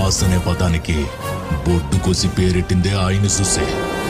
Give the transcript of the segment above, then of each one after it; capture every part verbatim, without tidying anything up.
Boss అనే పదానికి బొట్టు కోసి పేరెట్టిందే ఆయన చూసే.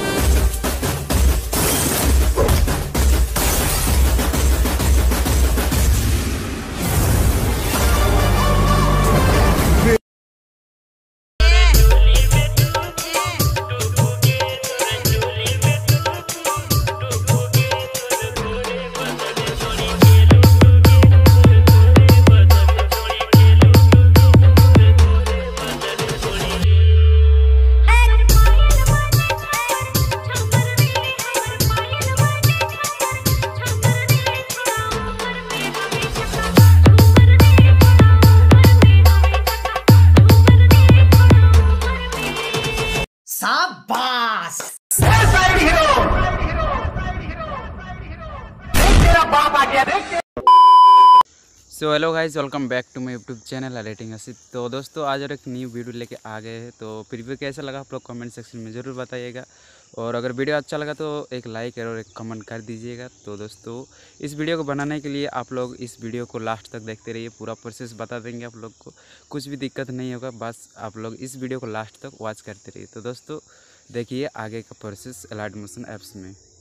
So hello guys, welcome back to my YouTube channel alighting Asit. तो दोस्तों आज और एक न्यू वीडियो लेके आ गए हैं। तो प्रीव्यू कैसा लगा आप लोग कमेंट सेक्शन में ज़रूर बताइएगा, और अगर वीडियो अच्छा लगा तो एक लाइक और एक कमेंट कर दीजिएगा। तो दोस्तों इस वीडियो को बनाने के लिए आप लोग इस वीडियो को लास्ट तक देखते रहिए, पूरा प्रोसेस बता देंगे आप लोग को, कुछ भी दिक्कत नहीं होगा, बस आप लोग इस वीडियो को लास्ट तक वॉच करते रहिए। तो दोस्तों देखिए आगे का प्रोसेस अलाइट मोशन ऐप्स में।